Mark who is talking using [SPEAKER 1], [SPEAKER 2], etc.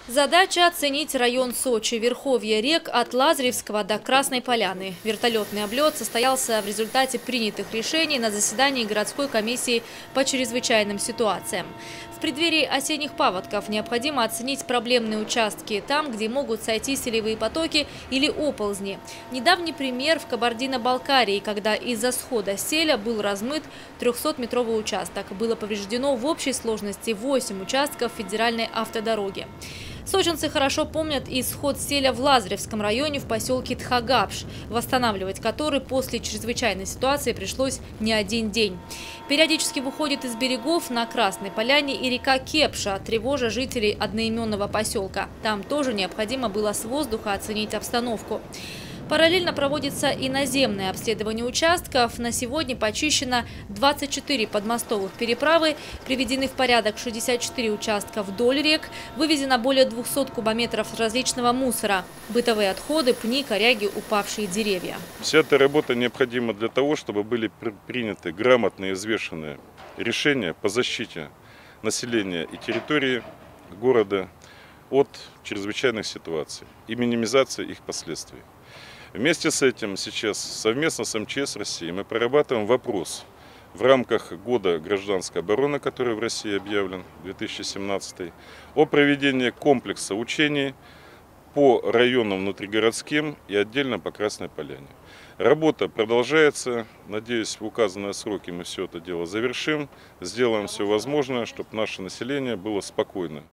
[SPEAKER 1] Задача – оценить район Сочи, верховье рек от Лазаревского до Красной Поляны. Вертолетный облет состоялся в результате принятых решений на заседании городской комиссии по чрезвычайным ситуациям. В преддверии осенних паводков необходимо оценить проблемные участки там, где могут сойти селевые потоки или оползни. Недавний пример в Кабардино-Балкарии, когда из-за схода селя был размыт 300-метровый участок. Было повреждено в общей сложности 8 участков федеральной автодороги. Сочинцы хорошо помнят и сход селя в Лазаревском районе в поселке Тхагапш, восстанавливать который после чрезвычайной ситуации пришлось не один день. Периодически выходит из берегов на Красной Поляне и река Кепша, тревожа жителей одноименного поселка. Там тоже необходимо было с воздуха оценить обстановку. Параллельно проводится и наземное обследование участков. На сегодня почищено 24 подмостовых переправы, приведены в порядок 64 участка вдоль рек, вывезено более 200 кубометров различного мусора, бытовые отходы, пни, коряги, упавшие деревья.
[SPEAKER 2] Вся эта работа необходима для того, чтобы были приняты грамотные и взвешенные решения по защите населения и территории города от чрезвычайных ситуаций и минимизации их последствий. Вместе с этим сейчас совместно с МЧС России мы прорабатываем вопрос в рамках года гражданской обороны, который в России объявлен 2017, о проведении комплекса учений по районам внутригородским и отдельно по Красной Поляне. Работа продолжается. Надеюсь, в указанные сроки мы все это дело завершим. Сделаем все возможное, чтобы наше население было спокойно.